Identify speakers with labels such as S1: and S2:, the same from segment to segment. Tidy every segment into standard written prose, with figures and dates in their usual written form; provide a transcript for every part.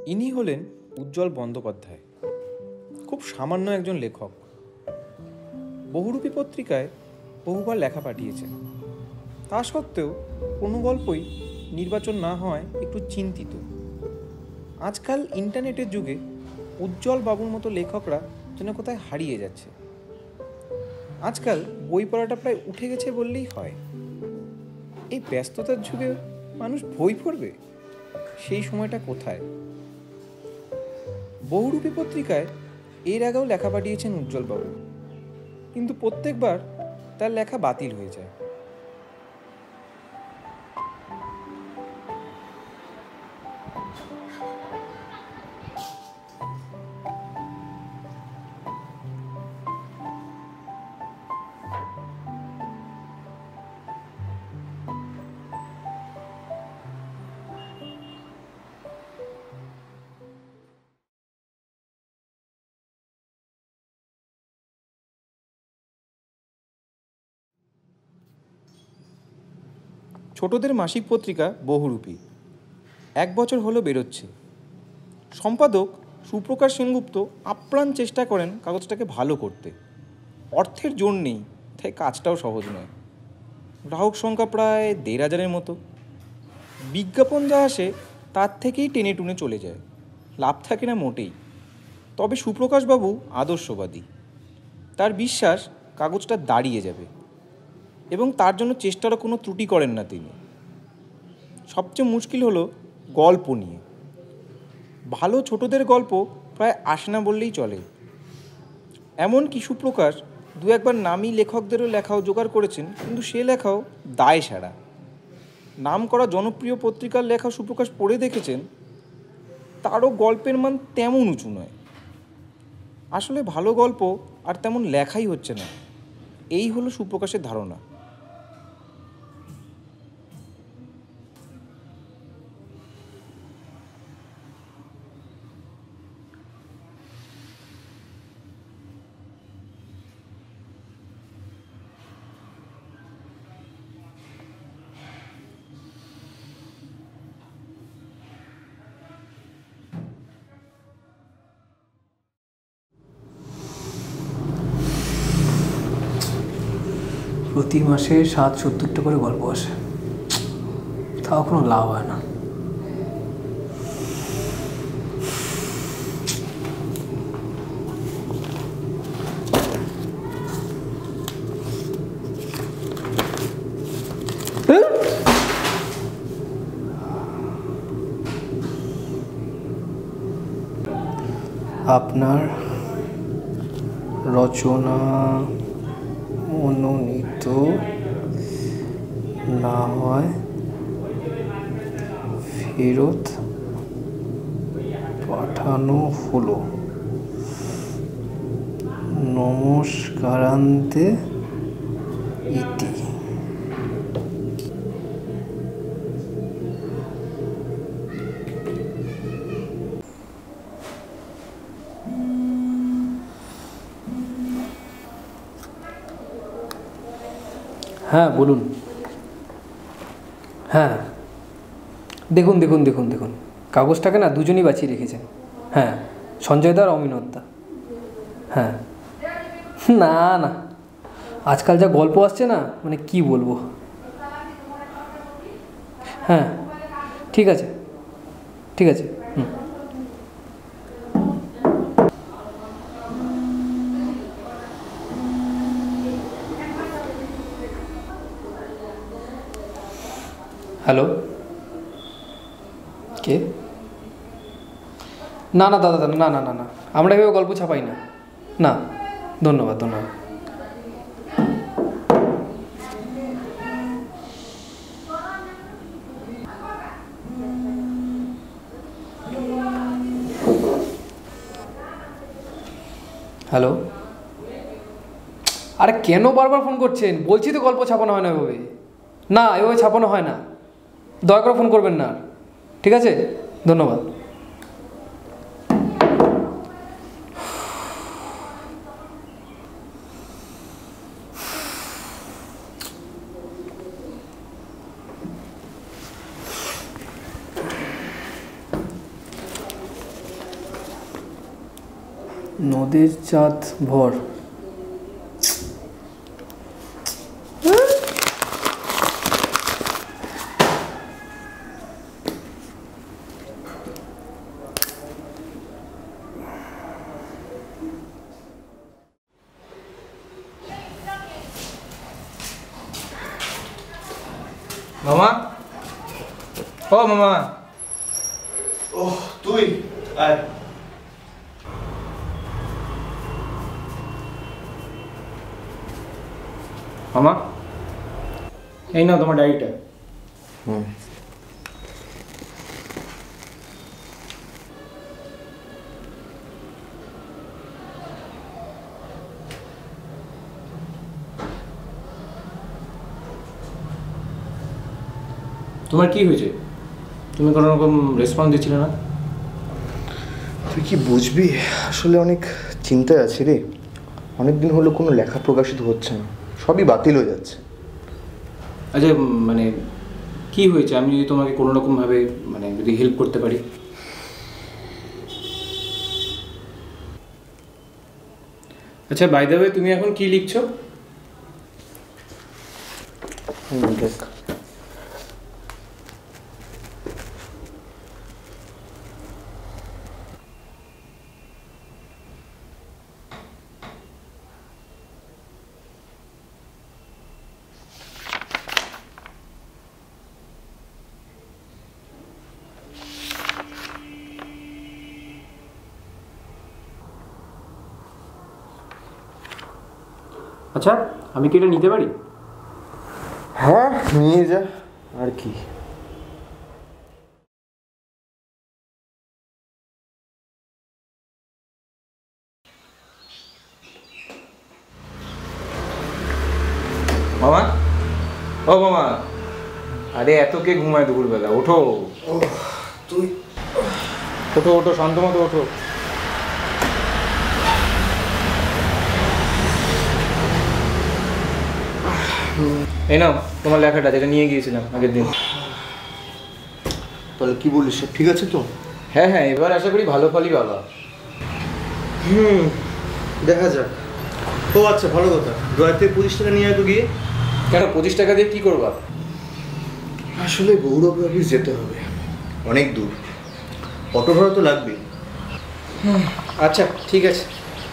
S1: ইনি হলেন উজ্জ্বল বন্দ্যোপাধ্যায়। খুব সামান্য একজন লেখক। বহুরূপী পত্রিকায় বহুবার লেখা পাঠিয়েছেন। তা সত্ত্বেও কোনো গল্পই নির্বাচন না হওয়ায় একটু চিন্তিত। আজকাল ইন্টারনেটের যুগে উজ্জ্বল বাবুর মতো লেখকরা যেন কোথায় হারিয়ে যাচ্ছে। আজকাল বই পড়াটা প্রায় উঠে গেছে বললেই হয়। এই ব্যস্ততার যুগে মানুষ বই পড়বে? সেই সময়টা কোথায়? বহুরূপী পত্রিকায় এর আগেও লেখা পাঠিয়েছেন উজ্জ্বলবাবু, কিন্তু প্রত্যেকবার তার লেখা বাতিল হয়ে যায়। ছোটদের মাসিক পত্রিকা বহুরূপী 1 বছর হলো বেরোচ্ছে। সম্পাদক সুপ্রকাশ সেনগুপ্ত আপ্রাণ চেষ্টা করেন কাগজটাকে ভালো করতে। অর্থের জোর নেই, তাই কাজটাও সহজ নয়। গ্রাহক সংখ্যা প্রায় 1,500-এর মতো। বিজ্ঞাপন যা আসে তার থেকেই টেনে টুনে চলে যায়, লাভ থাকে না মোটেই। তবে সুপ্রকাশবাবু আদর্শবাদী। তার বিশ্বাস কাগজটা দাঁড়িয়ে যাবে এবং তার জন্য চেষ্টারও কোনো ত্রুটি করেন না তিনি। সবচেয়ে মুশকিল হলো গল্প নিয়ে। ভালো ছোটদের গল্প প্রায় আসে না বললেই চলে। এমনকি সুপ্রকাশ 2-1বার নামী লেখকদেরও লেখাও জোগাড় করেছেন, কিন্তু সে লেখাও দায় সারা। নাম করা জনপ্রিয় পত্রিকার লেখা সুপ্রকাশ পড়ে দেখেছেন, তারও গল্পের মান তেমন উঁচু নয়। আসলে ভালো গল্প আর তেমন লেখাই হচ্ছে না, এই হলো সুপ্রকাশের ধারণা।
S2: প্রতি মাসে 60-70টা করে গল্প আসে, তাও কোনো লাভ হয় না। আপনার রচনা মনোনীত না হয় ফেরত পাঠানো হলো। নমস্কারান্তে ইতি। হ্যাঁ বলুন। হ্যাঁ দেখুন দেখুন দেখুন দেখুন কাগজটাকে না দুজনই বাঁচিয়ে রেখেছেন। হ্যাঁ, সঞ্জয় দা আর অমিনত দা। হ্যাঁ না না, আজকাল যা গল্প আসছে না, মানে কি বলবো। হ্যাঁ ঠিক আছে, ঠিক আছে। হ্যালো, কে? না না দাদা, না না না না, আমরা এভাবে গল্প ছাপাই না। না, ধন্যবাদ ধন্যবাদ। হ্যালো, আরে কেন বারবার ফোন করছেন? বলছি তো গল্প ছাপানো হয় না এভাবে। না, এভাবে ছাপানো হয় না। দয়া করে ফোন করবেন না, ঠিক আছে? ধন্যবাদ। নদের চাঁদ ভর।
S1: মামা, ও মামা।
S3: ওহ তুই আয়।
S1: মামা, এই নাও তোমার ডায়েরিটা। তোমার কি হয়েছে? তুমি কোনো রকম রেসপন্স দিচ্ছিলে না?
S3: তুই কি বুঝবি, আসলে অনেক চিন্তায় আছি রে। অনেক দিন হলো কোনো লেখা প্রকাশিত হচ্ছে না, সবই বাতিল হয়ে যাচ্ছে।
S1: আচ্ছা, মানে কি হয়েছে? আমি যদি তোমাকে কোনো রকমভাবে মানে যদি হেল্প করতে পারি। আচ্ছা, বাই দ্য ওয়ে, তুমি এখন কি লিখছো?
S3: দেখ,
S1: আচ্ছা, আমি কি এটা নিতে পারি?
S3: হ্যাঁ নিয়ে যা, আর কি।
S1: মামা, ও মামা, আরে এত কে ঘুমায় দুপুরবেলা? ওঠো।
S3: তুই
S1: ওঠো ওঠো, শান্ত মতো ওঠো। এই নাও তোমার লেখাটা, যেটা নিয়ে গিয়েছিলাম আগের দিন।
S3: তাহলে কি বলিস, সব ঠিক আছে তো?
S1: হ্যাঁ হ্যাঁ, এবার আশা করি ভালো ফলই পাবা।
S3: দেখা যাক। ও আচ্ছা, ভালো কথা, ড্রয়ার থেকে 25 টাকা নিয়ে তো গিয়ে।
S1: কেন, 25 টাকা দিয়ে কি করবা?
S3: আসলে গৌরব অফিস যেতে হবে, অনেক দূর, অটো ভাড়া তো লাগবে।
S1: আচ্ছা ঠিক আছে।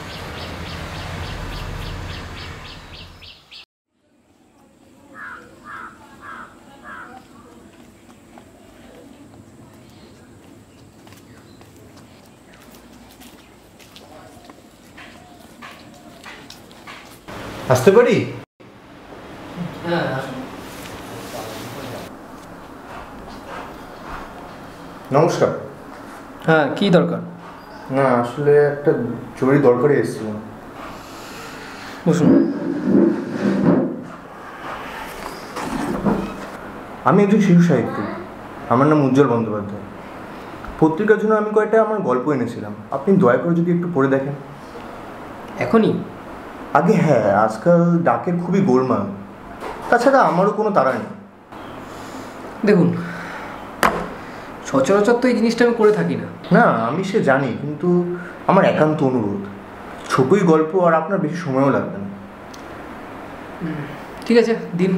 S3: আসতে পারি?
S2: হ্যাঁ,
S3: নমস্কার।
S2: হ্যাঁ, কি দরকার?
S3: না আসলে একটা জরুরি দরকারে এসেছিলাম।
S2: বসুন।
S3: আমি একজন শিশু সাহিত্যিক, আমার নাম উজ্জ্বল বন্দ্যোপাধ্যায়। পত্রিকার জন্য আমি কয়েকটা আমার গল্প এনেছিলাম, আপনি দয়া করে যদি একটু পড়ে দেখেন।
S2: এখনই?
S3: আগে হ্যাঁ, আজকাল ডাকের খুবই গোলমাল, তাছাড়া আমারও কোনো তাড়া নেই।
S2: দেখুন, সচরাচর তো এই জিনিসটা আমি করে থাকি না।
S3: না আমি সে জানি, কিন্তু আমার একান্ত অনুরোধ, ছোটই গল্প আর আপনার বেশি সময়ও লাগবে না।
S2: ঠিক আছে, দিন।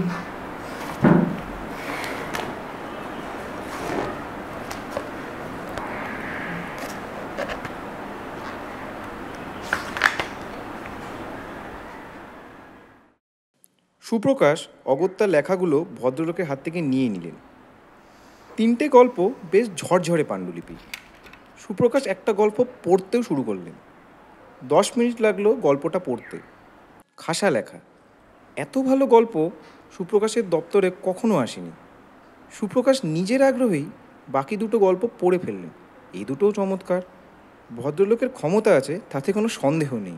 S1: সুপ্রকাশ অগত্যা লেখাগুলো ভদ্রলোকের হাত থেকে নিয়ে নিলেন। 3টে গল্প বেশ ঝরঝরে পাণ্ডুলিপি। সুপ্রকাশ একটা গল্প পড়তেও শুরু করলেন। 10 মিনিট লাগলো গল্পটা পড়তে। খাসা লেখা। এত ভালো গল্প সুপ্রকাশের দপ্তরে কখনো আসেনি। সুপ্রকাশ নিজের আগ্রহেই বাকি দুটো গল্প পড়ে ফেললেন। এই দুটোও চমৎকার। ভদ্রলোকের ক্ষমতা আছে, তাতে কোনো সন্দেহ নেই।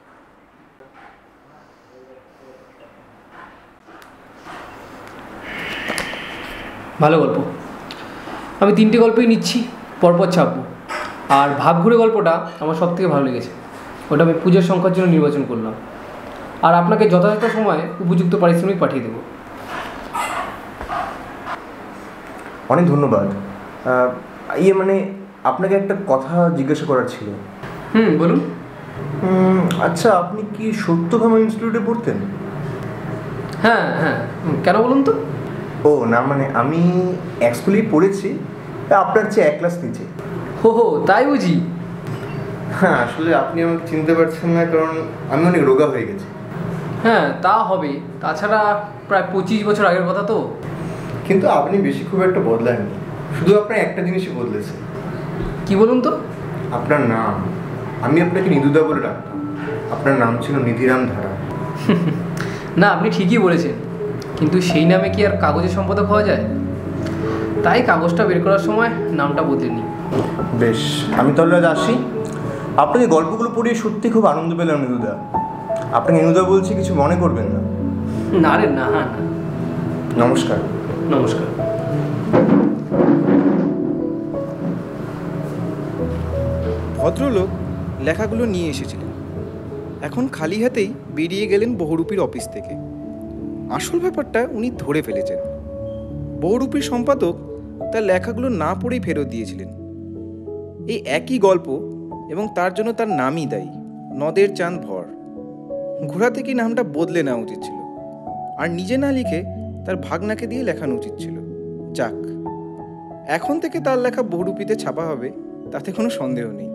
S2: ভালো গল্প। আমি 3টে গল্পই নিচ্ছি, পরপর ছাপবো। আর ভাবঘুরে গল্পটা আমার সব থেকে ভালো লেগেছে, ওটা আমি পুজোর সংখ্যার জন্য নির্বাচন করলাম। আর আপনাকে যথাযথ সময়ে উপযুক্ত পারিশ্রমিক পাঠিয়ে দেবো।
S3: অনেক ধন্যবাদ। ইয়ে মানে আপনাকে একটা কথা জিজ্ঞাসা করার ছিল।
S2: বলুন।
S3: আচ্ছা, আপনি কি সত্যভামা ইনস্টিটিউটে পড়তেন?
S2: হ্যাঁ হ্যাঁ, কেন বলুন তো?
S3: ও না, মানে আমি এক স্কুলেই পড়েছি, আপনার চেয়ে এক ক্লাস নিচে।
S2: হো, তাই বুঝি?
S3: হ্যাঁ, আসলে আপনি আমাকে চিনতে পারছেন না, কারণ আমি অনেক রোগা হয়ে গেছি।
S2: হ্যাঁ তা হবে, তাছাড়া প্রায় 25 বছর আগের কথা তো।
S3: কিন্তু আপনি বেশি খুব একটা বদলাননি, শুধু আপনার একটা জিনিসই বদলেছে।
S2: কি বলুন তো?
S3: আপনার নাম। আমি আপনাকে নিদুদা বলে ডাকতাম, আপনার নাম ছিল নিধিরাম ধারা।
S2: না, আপনি ঠিকই বলেছেন, কিন্তু সেই নামে কি আর কাগজের সম্পাদক হওয়া যায়? তাই কাগজটা বের করার সময় নামটা বদলেনি।
S3: বেশ, আমি তাহলে আজ আসি। আপনাকে গল্পগুলো পড়িয়ে সত্যি খুব আনন্দ পেলাম নিদুদা। আপনাকে নিদুদা বলছি, কিছু মনে করবেন না।
S2: না রে না, হ্যাঁ না।
S3: নমস্কার।
S2: নমস্কার।
S1: ভদ্রলোক লেখাগুলো নিয়ে এসেছিলেন। এখন খালি হাতেই বেরিয়ে গেলেন বহুরূপীর অফিস থেকে। আসল ব্যাপারটা উনি ধরে ফেলেছেন। বহুরূপীর সম্পাদক তার লেখাগুলো না পড়েই ফেরত দিয়েছিলেন। এই একই গল্প, এবং তার জন্য তার নামই দায়ী, নদের চাঁদ ভর। ঘোড়া থেকে নামটা বদলে নেওয়া উচিত ছিল, আর নিজে না লিখে তার ভাগনাকে দিয়ে লেখানো উচিত ছিল। যাক, এখন থেকে তার লেখা বহুরূপীতে ছাপা হবে, তাতে কোনো সন্দেহ নেই।